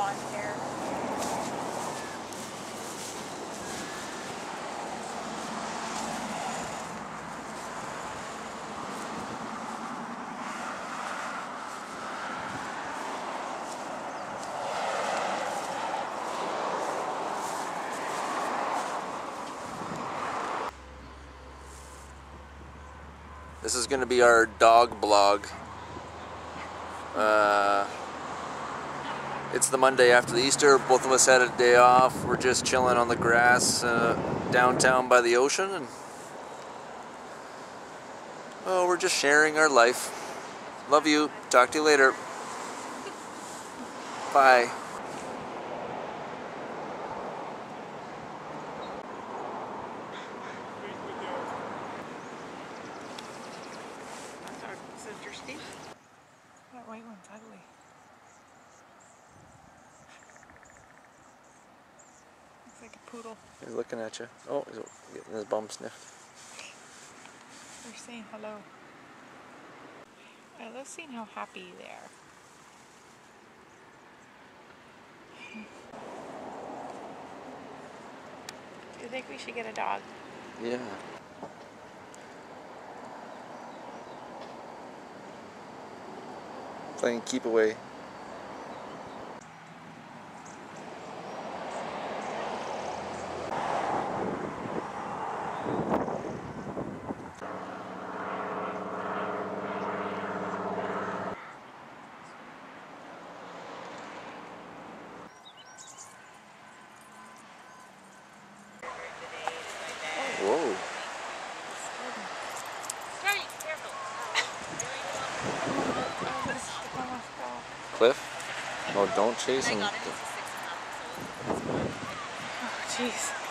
blonde hair. This is going to be our dog blog. It's the Monday after the Easter. Both of us had a day off. We're just chilling on the grass downtown by the ocean, and oh, we're just sharing our life. Love you. Talk to you later. Bye. That's interesting. That white one's ugly. Looks like a poodle. He's looking at you. Oh, he's getting his bum sniffed. They're saying hello. I love seeing how happy they are. Do you think we should get a dog? Yeah. Playing keep away. Whoa. Cliff? Oh, don't chase him. Oh, jeez.